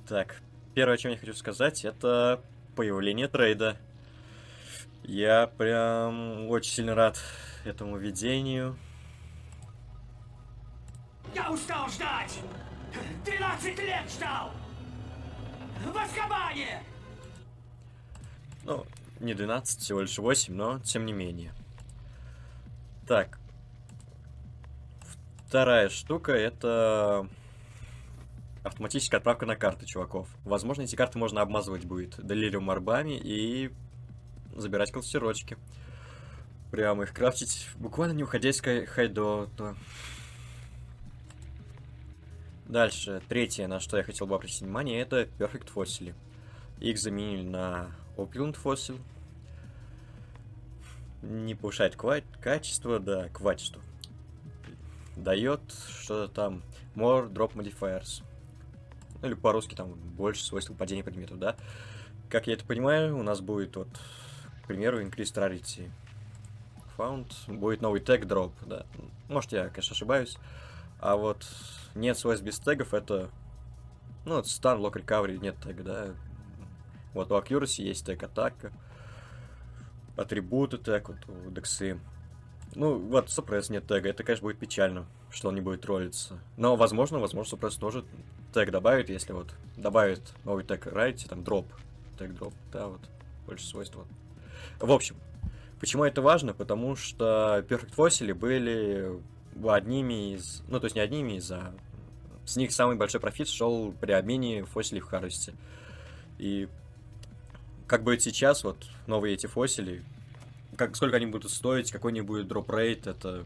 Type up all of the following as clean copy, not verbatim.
Так, первое, о чем я хочу сказать, это появление трейда. Я прям очень сильно рад этому видению. Я устал ждать! 13 лет ждал! В Азкабане! Ну, не 12, всего лишь 8, но тем не менее. Так, вторая штука это автоматическая отправка на карты чуваков. Возможно, эти карты можно обмазывать будет делириум орбами и забирать кластерочки. Прям их крафтить, буквально не уходя из хайдота. Дальше, третье, на что я хотел бы обратить внимание, это Perfect Fossil. Их заменили на Opulent Fossil. Не повышает качество, да, качество. Дает что-то там More Drop Modifiers. Ну, или по-русски там больше свойств падения предметов, да. Как я это понимаю, у нас будет вот, к примеру, Increased Rarity Found. Будет новый тег Drop, да. Может, я, конечно, ошибаюсь. А вот нет свойств без тегов, это... Ну, вот Stun, Lock Recovery, нет тега, да. Вот у Accuracy есть тег атака. Атрибуты тег, вот у Дексы. Ну, вот Suppress нет тега, это, конечно, будет печально, что он не будет ролиться. Но, возможно, Suppress тоже тег добавит, если вот добавит новый тег Rarity, там, Drop. Тег Drop, да, вот, больше свойств. Вот. В общем, почему это важно? Потому что Perfect Fossil были одними из... Ну, то есть не одними из, а... С них самый большой профит шел при обмене фосилей в Harvest. И как будет сейчас, вот, новые эти фосили, сколько они будут стоить, какой они будет дроп-рейт, это...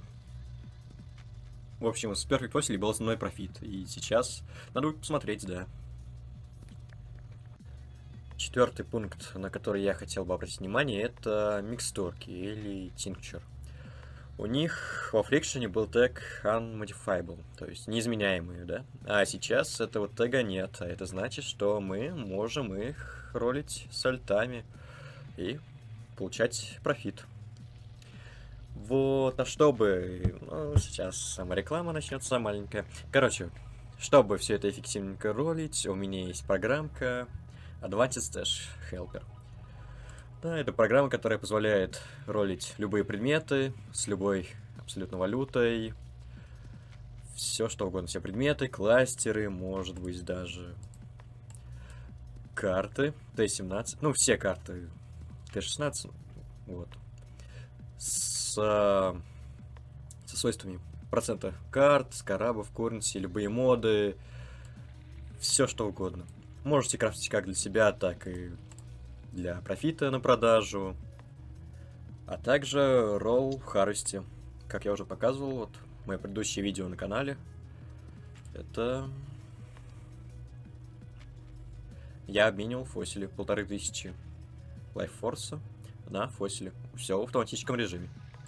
В общем, с Perfect Fossil был основной профит. И сейчас надо будет посмотреть, да. Четвертый пункт, на который я хотел бы обратить внимание, это микстурки или тинкчер. У них во фрикшене был тег unmodifiable, то есть неизменяемые, да? А сейчас этого тега нет, а это значит, что мы можем их ролить с альтами и получать профит. Вот, а чтобы... Ну, сейчас сама реклама начнется маленькая. Короче, чтобы все это эффективненько ролить, у меня есть программка Advanced Stash Helper. Да, это программа, которая позволяет ролить любые предметы с любой абсолютно валютой. Все что угодно, все предметы, кластеры, может быть даже карты Т-17. Ну, все карты Т-16. Вот. Со свойствами процента карт, скарабов, курнси, любые моды. Все что угодно. Можете крафтить как для себя, так и для профита на продажу, а также ролл в Harvest. Как я уже показывал, вот мое предыдущее видео на канале, это я обменивал фосили 1500 лайффорса на фосили. Все в автоматическом режиме.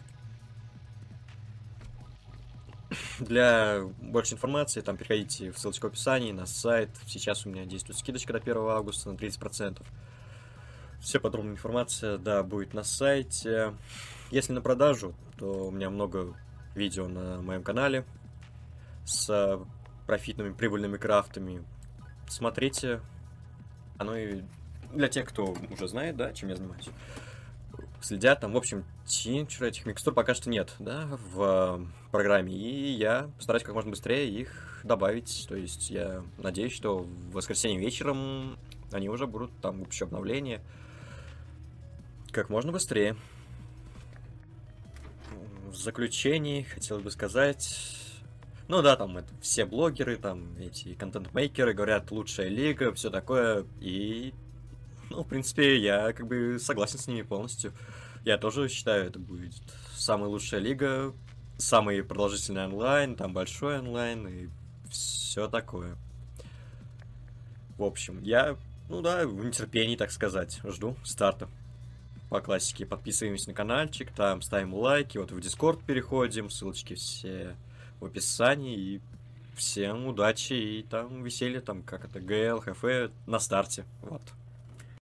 Для больше информации, там переходите в ссылочку в описании на сайт. Сейчас у меня действует скидочка до 1 августа на 30%. Вся подробная информация, да, будет на сайте. Если на продажу, то у меня много видео на моем канале с профитными, прибыльными крафтами. Смотрите. Оно и для тех, кто уже знает, да, чем я занимаюсь. Следят там, в общем, тинкчер, этих микстур пока что нет, да, в программе. И я постараюсь как можно быстрее их добавить. То есть я надеюсь, что в воскресенье вечером они уже будут, там еще обновления. Как можно быстрее. В заключении хотел бы сказать... Ну да, там это все блогеры, там эти контент-мейкеры говорят, лучшая лига, все такое. И, ну, в принципе, я как бы согласен с ними полностью. Я тоже считаю, это будет самая лучшая лига, самый продолжительный онлайн, там большой онлайн и все такое. В общем, я, ну да, в нетерпении, так сказать, жду старта. По классике подписываемся на каналчик, там ставим лайки, вот в Discord переходим, ссылочки все в описании, и всем удачи и там веселья, там как это, ГЛ, ХФ на старте, вот.